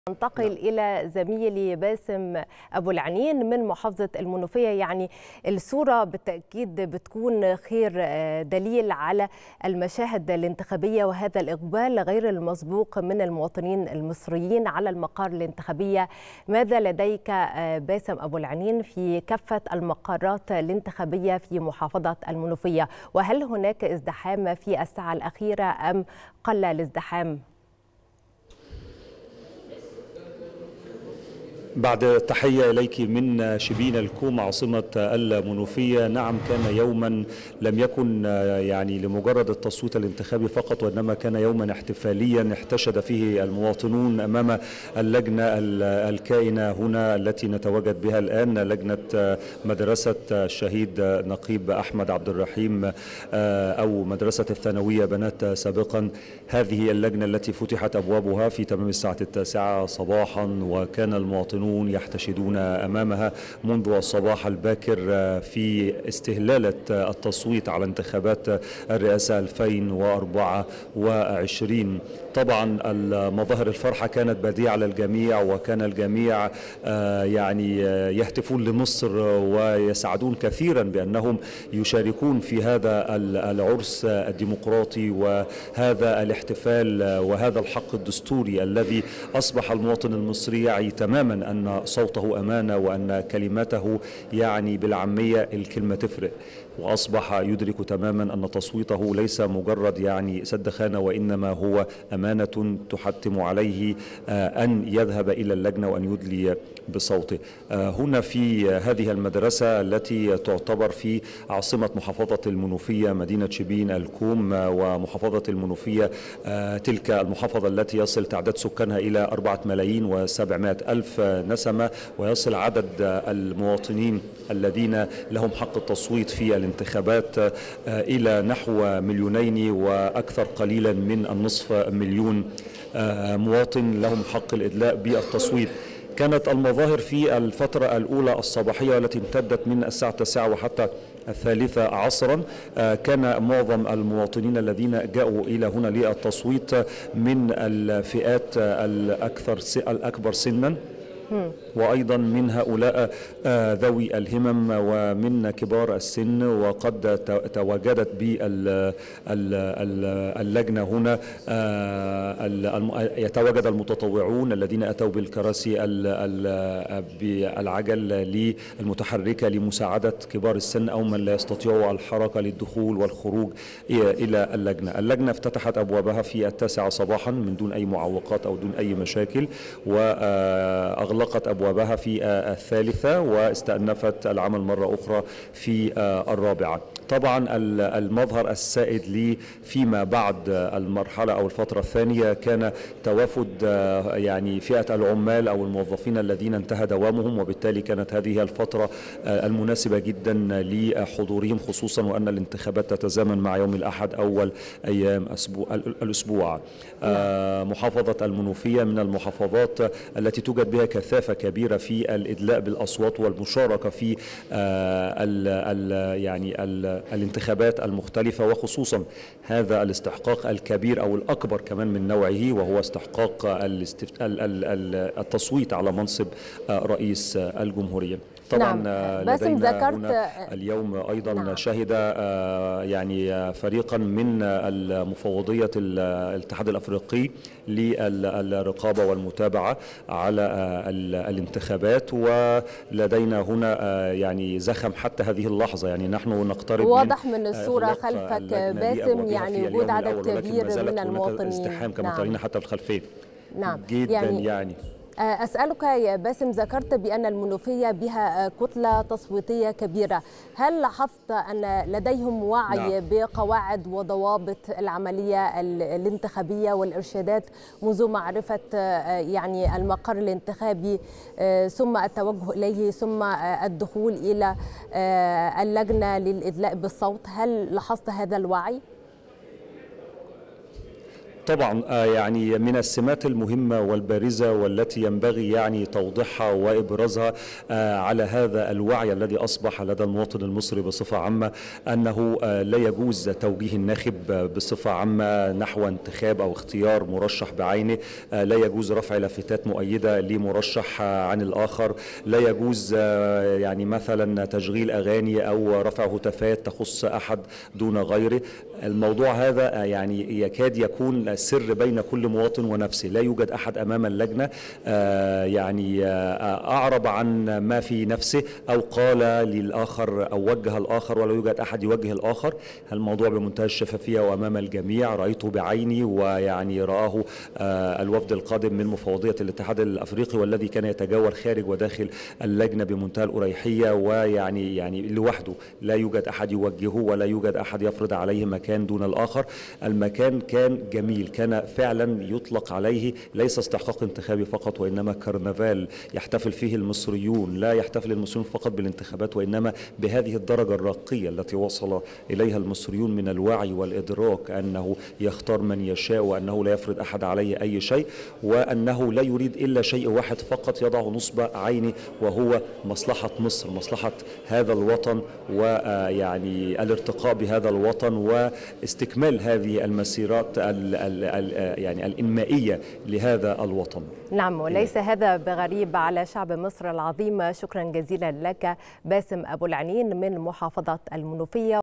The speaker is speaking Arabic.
انتقل إلى زميلي باسم أبو العنين من محافظة المنوفية. يعني الصورة بالتأكيد بتكون خير دليل على المشاهد الانتخابية وهذا الإقبال غير المسبوق من المواطنين المصريين على المقار الانتخابية. ماذا لديك باسم أبو العنين في كافة المقارات الانتخابية في محافظة المنوفية؟ وهل هناك ازدحام في الساعة الأخيرة أم قل الازدحام؟ بعد تحية إليك من شبين الكوم عاصمة المنوفية. نعم، كان يوما لم يكن يعني لمجرد التصويت الانتخابي فقط، وإنما كان يوما احتفاليا احتشد فيه المواطنون أمام اللجنة الكائنة هنا التي نتواجد بها الآن، لجنة مدرسة الشهيد نقيب أحمد عبد الرحيم أو مدرسة الثانوية بنات سابقا. هذه اللجنة التي فتحت أبوابها في تمام الساعة 9 صباحا، وكان المواطنون يحتشدون أمامها منذ الصباح الباكر في استهلالة التصويت على انتخابات الرئاسة 2024. طبعا مظاهر الفرحة كانت بديعة على الجميع، وكان الجميع يعني يهتفون لمصر ويسعدون كثيرا بأنهم يشاركون في هذا العرس الديمقراطي وهذا الاحتفال وهذا الحق الدستوري الذي أصبح المواطن المصري يعي تماما أن صوته أمانة وأن كلمته يعني بالعامية الكلمة تفرق، وأصبح يدرك تماما أن تصويته ليس مجرد يعني سد خانة، وإنما هو أمانة تحتم عليه أن يذهب إلى اللجنة وأن يدلي بصوته. هنا في هذه المدرسة التي تعتبر في عاصمة محافظة المنوفية مدينة شبين الكوم، ومحافظة المنوفية تلك المحافظة التي يصل تعداد سكانها إلى 4,700,000 نسمة، ويصل عدد المواطنين الذين لهم حق التصويت في الانتخابات إلى نحو 2,000,000 وأكثر قليلا من النصف مليون مواطن لهم حق الإدلاء بالتصويت. كانت المظاهر في الفترة الأولى الصباحية والتي امتدت من الساعة 9 وحتى 3 عصرا، كان معظم المواطنين الذين جاءوا إلى هنا للتصويت من الفئات الأكبر سنا، وأيضا من هؤلاء ذوي الهمم ومن كبار السن. وقد تواجدت باللجنة هنا يتواجد المتطوعون الذين أتوا بالكراسي بالعجل المتحركة لمساعدة كبار السن أو من لا يستطيعوا الحركة للدخول والخروج إلى اللجنة. اللجنة افتتحت أبوابها في 9 صباحا من دون أي معوقات أو دون أي مشاكل، وأغلقت أبوابها في 3 واستأنفت العمل مرة أخرى في 4. طبعا المظهر السائد لي فيما بعد المرحلة أو الفترة الثانية كان توافد يعني فئة العمال أو الموظفين الذين انتهى دوامهم، وبالتالي كانت هذه الفترة المناسبة جدا لحضورهم، خصوصا وأن الانتخابات تتزامن مع يوم الأحد أول أيام الأسبوع. محافظة المنوفية من المحافظات التي توجد بها كثافة كبيرة في الإدلاء بالأصوات والمشاركة في يعني الانتخابات المختلفة، وخصوصا هذا الاستحقاق الكبير أو الأكبر كمان من نوعه، وهو استحقاق التصويت على منصب رئيس الجمهورية. طبعا لدينا هنا اليوم أيضا شهد يعني فريقا من المفوضية الاتحاد الأفريقي للرقابة والمتابعة على الانتخابات، ولدينا هنا يعني زخم حتى هذه اللحظة. يعني نحن نقترب واضح من الصورة خلفك باسم، يعني وجود عدد كبير من المواطنين. ازدحام كما ترين حتى في الخلفية. نعم جدا يعني أسألك يا باسم، ذكرت بأن المنوفية بها كتلة تصويتية كبيرة، هل لاحظت أن لديهم وعي بقواعد وضوابط العملية الانتخابية والإرشادات منذ معرفة يعني المقر الانتخابي ثم التوجه إليه ثم الدخول إلى اللجنة للإدلاء بالصوت؟ هل لاحظت هذا الوعي؟ طبعا يعني من السمات المهمة والبارزة والتي ينبغي يعني توضيحها وإبرازها على هذا الوعي الذي أصبح لدى المواطن المصري بصفة عامة، أنه لا يجوز توجيه الناخب بصفة عامة نحو انتخاب أو اختيار مرشح بعينه، لا يجوز رفع لافتات مؤيدة لمرشح عن الآخر، لا يجوز يعني مثلا تشغيل أغاني أو رفع هتافات تخص أحد دون غيره. الموضوع هذا يعني يكاد يكون سر بين كل مواطن ونفسه، لا يوجد أحد أمام اللجنة يعني أعرب عن ما في نفسه أو قال للآخر أو وجه الآخر، ولا يوجد أحد يوجه الآخر. الموضوع بمنتهى الشفافية وأمام الجميع، رأيته بعيني ويعني رآه الوفد القادم من مفوضية الاتحاد الأفريقي والذي كان يتجول خارج وداخل اللجنة بمنتهى الأريحية، ويعني لوحده لا يوجد أحد يوجهه ولا يوجد أحد يفرض عليه مكان دون الآخر. المكان كان جميل، كان فعلا يطلق عليه ليس استحقاق انتخابي فقط وإنما كرنفال يحتفل فيه المصريون، لا يحتفل المصريون فقط بالانتخابات وإنما بهذه الدرجة الراقية التي وصل إليها المصريون من الوعي والإدراك أنه يختار من يشاء وأنه لا يفرض أحد عليه أي شيء، وأنه لا يريد إلا شيء واحد فقط يضع نصب عينه وهو مصلحة مصر، مصلحة هذا الوطن، ويعني الارتقاء بهذا الوطن واستكمال هذه المسيرات يعني الإنمائية لهذا الوطن. نعم، وليس هذا بغريب على شعب مصر العظيم. شكرا جزيلا لك باسم أبو العنين من محافظة المنوفية.